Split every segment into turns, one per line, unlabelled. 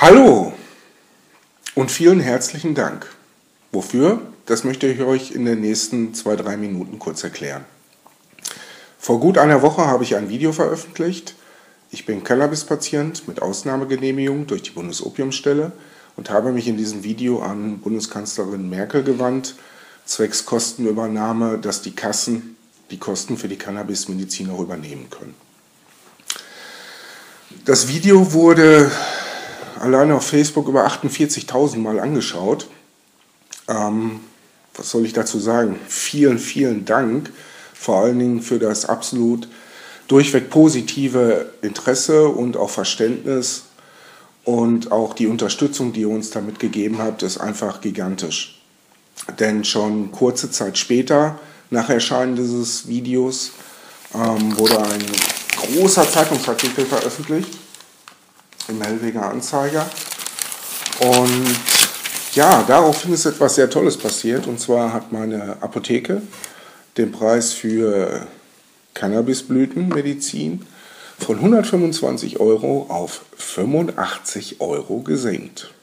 Hallo und vielen herzlichen Dank. Wofür? Das möchte ich euch in den nächsten 2-3 Minuten kurz erklären. Vor gut einer Woche habe ich ein Video veröffentlicht. Ich bin Cannabis-Patient mit Ausnahmegenehmigung durch die Bundesopiumstelle und habe mich in diesem Video an Bundeskanzlerin Merkel gewandt, zwecks Kostenübernahme, dass die Kassen die Kosten für die Cannabismedizin auch übernehmen können. Das Video wurde alleine auf Facebook über 48.000 Mal angeschaut. Was soll ich dazu sagen? Vielen, vielen Dank, vor allen Dingen für das absolut durchweg positive Interesse und auch Verständnis und auch die Unterstützung, die ihr uns damit gegeben habt, ist einfach gigantisch. Denn schon kurze Zeit später, nach Erscheinen dieses Videos, wurde ein großer Zeitungsartikel veröffentlicht im Hellweger Anzeiger. Und ja, daraufhin ist etwas sehr Tolles passiert. Und zwar hat meine Apotheke den Preis für Cannabisblütenmedizin von 125 € auf 85 € gesenkt.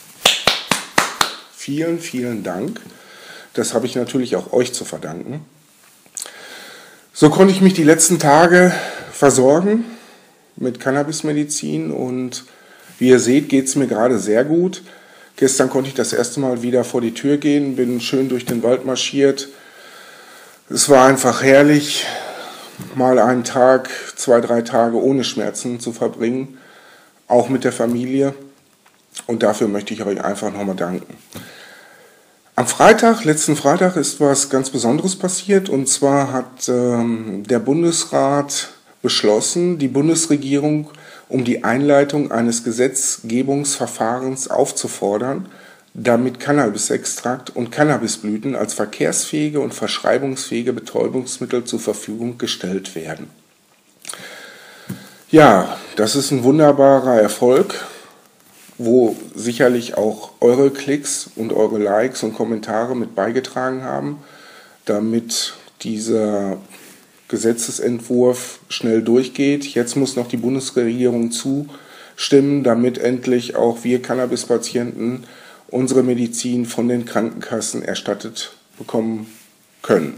Vielen, vielen Dank. Das habe ich natürlich auch euch zu verdanken. So konnte ich mich die letzten Tage versorgen mit Cannabismedizin und wie ihr seht, geht es mir gerade sehr gut. Gestern konnte ich das erste Mal wieder vor die Tür gehen, bin schön durch den Wald marschiert. Es war einfach herrlich, mal einen Tag, 2-3 Tage ohne Schmerzen zu verbringen, auch mit der Familie. Und dafür möchte ich euch einfach nochmal danken. Am Freitag, letzten Freitag, ist was ganz Besonderes passiert. Und zwar hat der Bundesrat beschlossen, die Bundesregierung um die Einleitung eines Gesetzgebungsverfahrens aufzufordern, damit Cannabisextrakt und Cannabisblüten als verkehrsfähige und verschreibungsfähige Betäubungsmittel zur Verfügung gestellt werden. Ja, das ist ein wunderbarer Erfolg, wo sicherlich auch eure Klicks und eure Likes und Kommentare mit beigetragen haben, damit dieser Gesetzesentwurf schnell durchgeht. Jetzt muss noch die Bundesregierung zustimmen, damit endlich auch wir Cannabispatienten unsere Medizin von den Krankenkassen erstattet bekommen können.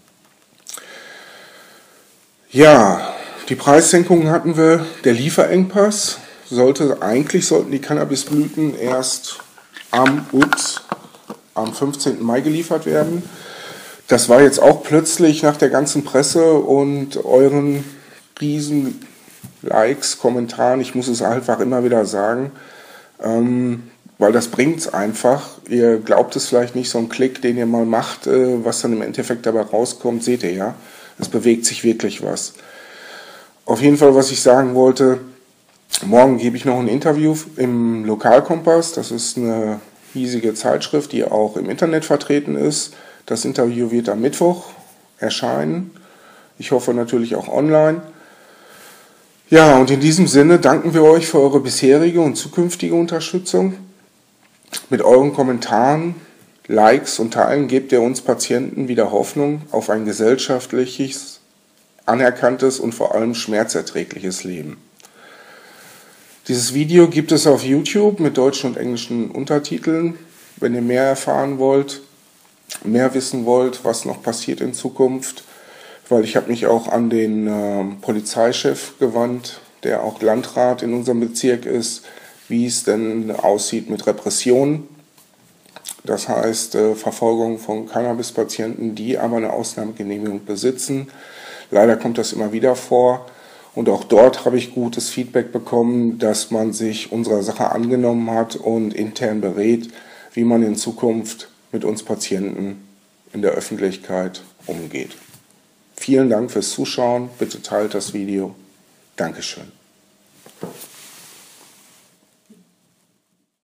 Ja, die Preissenkungen hatten wir, der Lieferengpass. Sollten die Cannabisblüten erst am 15. Mai geliefert werden. Das war jetzt auch plötzlich nach der ganzen Presse und euren riesen Likes, Kommentaren, ich muss es einfach immer wieder sagen, weil das bringt es einfach. Ihr glaubt es vielleicht nicht, so ein Klick, den ihr mal macht, was dann im Endeffekt dabei rauskommt, seht ihr ja, es bewegt sich wirklich was. Auf jeden Fall, was ich sagen wollte, morgen gebe ich noch ein Interview im Lokalkompass, das ist eine hiesige Zeitschrift, die auch im Internet vertreten ist. Das Interview wird am Mittwoch erscheinen. Ich hoffe natürlich auch online. Ja, und in diesem Sinne danken wir euch für eure bisherige und zukünftige Unterstützung. Mit euren Kommentaren, Likes und Teilen gebt ihr uns Patienten wieder Hoffnung auf ein gesellschaftliches, anerkanntes und vor allem schmerzerträgliches Leben. Dieses Video gibt es auf YouTube mit deutschen und englischen Untertiteln. Wenn ihr mehr erfahren wollt, mehr wissen wollt, was noch passiert in Zukunft, weil ich habe mich auch an den Polizeichef gewandt, der auch Landrat in unserem Bezirk ist, wie es denn aussieht mit Repressionen. Das heißt Verfolgung von Cannabispatienten, die aber eine Ausnahmegenehmigung besitzen. Leider kommt das immer wieder vor. Und auch dort habe ich gutes Feedback bekommen, dass man sich unserer Sache angenommen hat und intern berät, wie man in Zukunft mit uns Patienten in der Öffentlichkeit umgeht. Vielen Dank fürs Zuschauen. Bitte teilt das Video. Dankeschön.